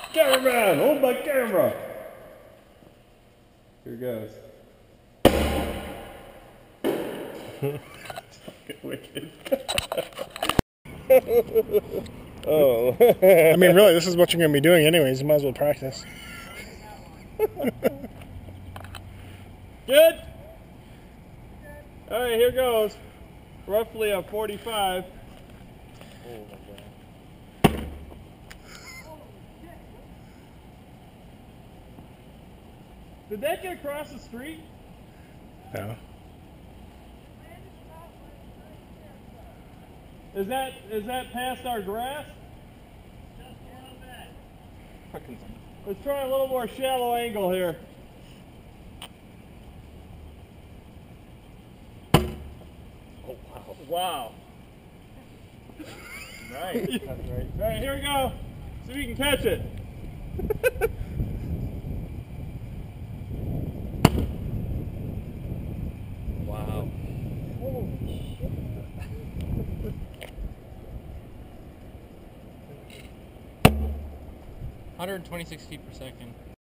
Cameraman, hold my camera. Here goes. Fucking wicked. Oh. I mean, really, this is what you're going to be doing anyways. You might as well practice. Good? Alright, here goes. Roughly a 45. Oh my God. Did that get across the street? No. Is that past our grass? Let's try a little more shallow angle here. Oh wow. Wow. Nice. That's right. Alright, here we go. See if we can catch it. Wow. Holy shit. 126 feet per second.